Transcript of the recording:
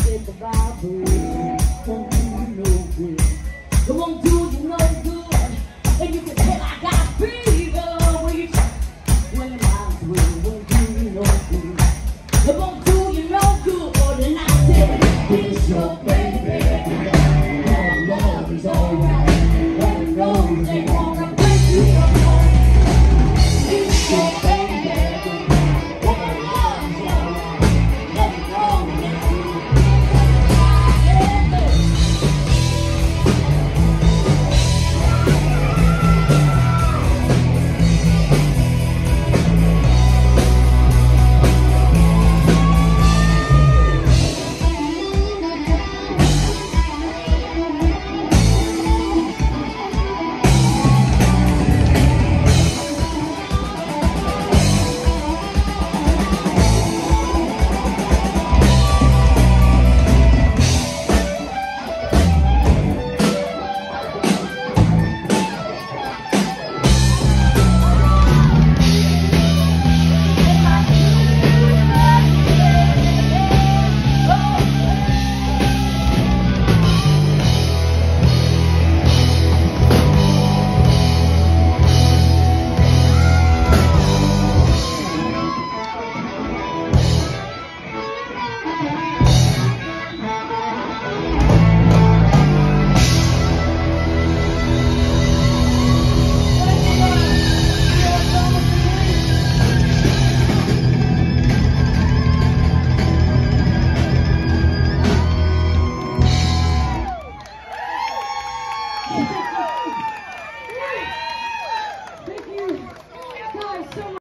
said the vibration won't do you no good. It won't do you no good. And you can tell I got fever when you when the miles away won't do you no good. It won't do you no good. And I said, it's your baby.